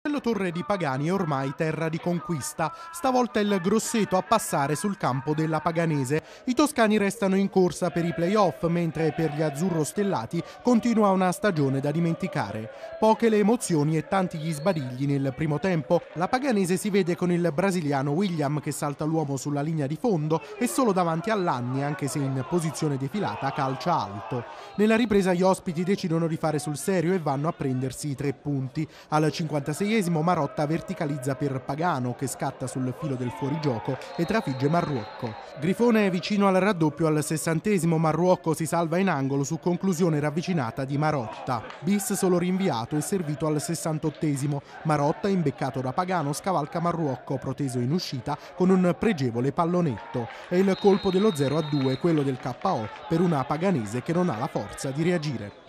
Lo Torre di Pagani è ormai terra di conquista, stavolta il Grosseto a passare sul campo della Paganese. I toscani restano in corsa per i play-off, mentre per gli azzurro-stellati continua una stagione da dimenticare. Poche le emozioni e tanti gli sbadigli nel primo tempo. La Paganese si vede con il brasiliano William che salta l'uomo sulla linea di fondo e solo davanti all'Anni, anche se in posizione defilata, calcia alto. Nella ripresa gli ospiti decidono di fare sul serio e vanno a prendersi i 3 punti. Al 56esimo Marotta verticalizza per Pagano che scatta sul filo del fuorigioco e trafigge Marruocco. Grifone è vicino al raddoppio al 60esimo, Marruocco si salva in angolo su conclusione ravvicinata di Marotta. Bis solo rinviato e servito al 68esimo. Marotta, imbeccato da Pagano, scavalca Marruocco proteso in uscita con un pregevole pallonetto. È il colpo dello 0-2, quello del KO per una Paganese che non ha la forza di reagire.